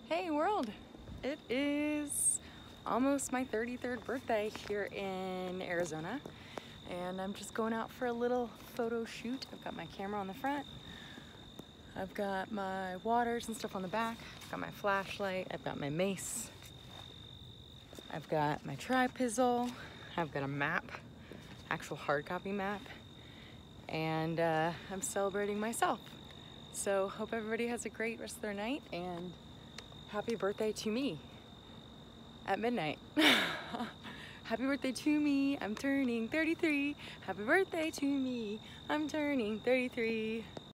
Hey world! It is almost my 33rd birthday here in Arizona, and I'm just going out for a little photo shoot. I've got my camera on the front, I've got my waters and stuff on the back, I've got my flashlight, I've got my mace, I've got my tri-pizzle, I've got a map, actual hard copy map, and I'm celebrating myself. So hope everybody has a great rest of their night, and happy birthday to me at midnight. Happy birthday to me, I'm turning 33. Happy birthday to me, I'm turning 33.